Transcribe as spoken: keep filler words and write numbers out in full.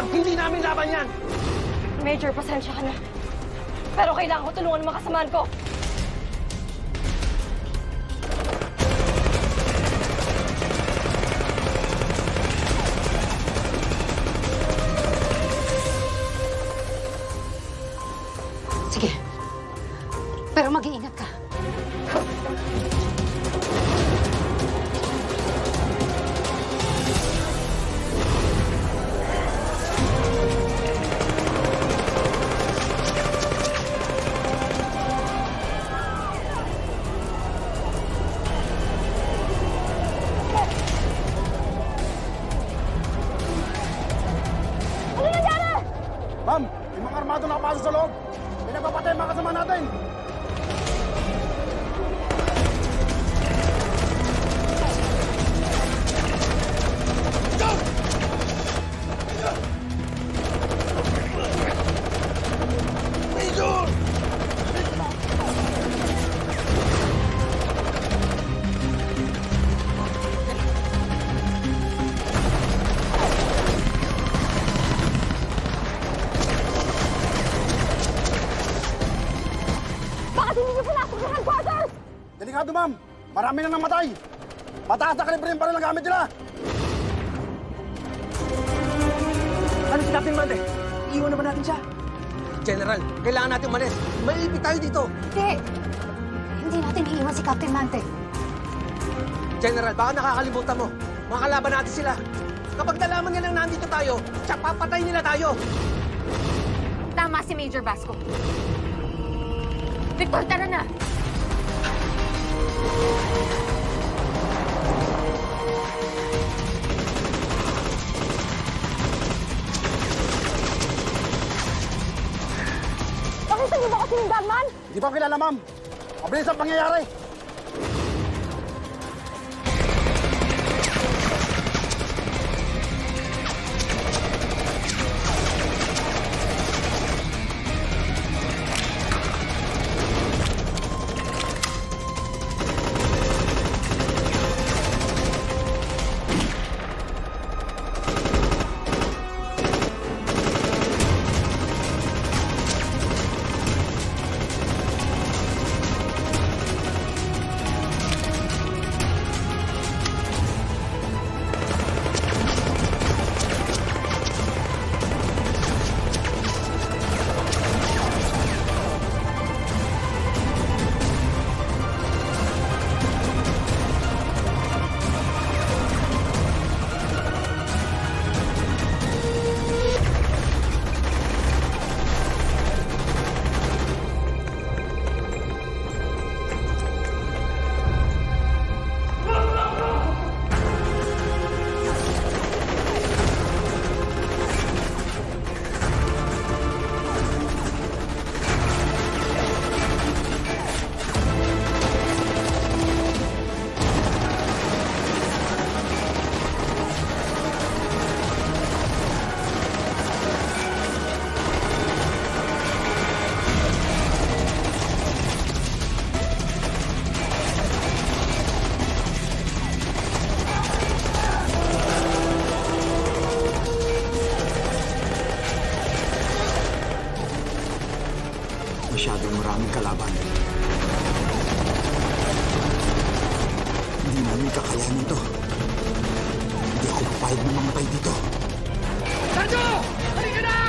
Hindi namin laban yan! Major, pasensya ka na. Pero kailangan ko tulungan ng mga kasamahan ko. Sige. Pero mag-iingat ka. Ma'am, yung mga armado nakapasok sa loob. Pinagpapatay ang mga kasama natin. Go! Major! Hindi niyo pinasok sa headquarters! Delikado, ma'am. Marami na namatay. Mataas na kalibre yung baril ang gamit nila. Ano si Captain Mante? Iiwan na ba natin siya? General, kailangan natin umalis. Mailipit tayo dito. Hindi. Hindi natin iiwan si Captain Mante. General, baka nakakalimutan mo. Mga kalaban natin sila. Kapag nalaman nilang nandito tayo, siya papatay nila tayo. Tama si Major Vasco. Victor, tara na! Nakita niyo ba kasi yung gunman? Hindi pa kilala, ma'am. Mabilis ang pangyayari. Masyadong maraming kalaban. Hindi namin kakayanin to. Hindi ako papayag na mamatay dito. Sergio! Halika na!